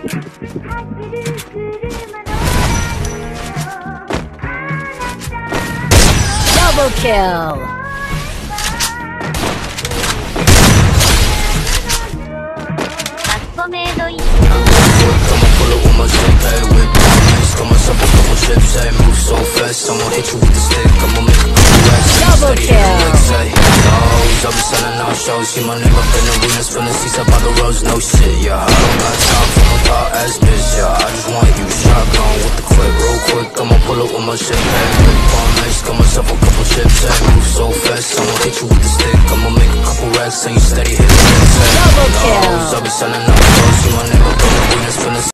Double kill! I'ma pull up with my shit, pay with bombs. Got myself a couple chips, I move so fast. I'ma hit you with the stick, I'ma make a couple racks. Double kill! I'll be selling out shows. See my name up in the arenas, filling seats up by the roads. No shit, yeah. I don't got time for no thought ass bitch, yeah. I just want you shotgun with the clip, real quick. I'ma pull up with my shit, pay with bombs. Got myself a couple chips, I move so fast. I'ma hit you with the stick, I'ma make a couple racks. And you steady hitting. Double kill! I'll be selling out shows. See my name up in the arenas, filling